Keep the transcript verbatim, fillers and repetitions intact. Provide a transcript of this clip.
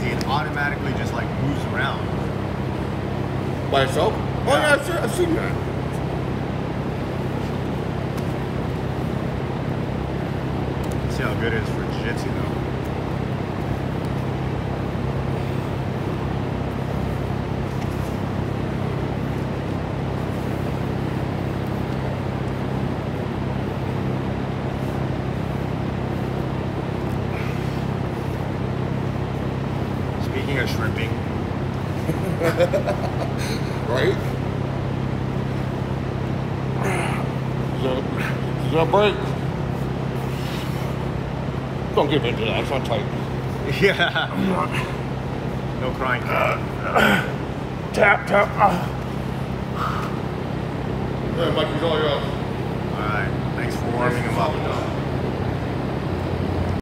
crazy. It automatically just like moves around. By itself? Oh yeah, I've seen, I've seen that. See how good it is for jiu-jitsu though. Speaking of shrimping. Right? So, is that break? Don't give in to that, it's not tight. Yeah. No crying. Tap, tap. Uh. Yeah, Mikey's all yours.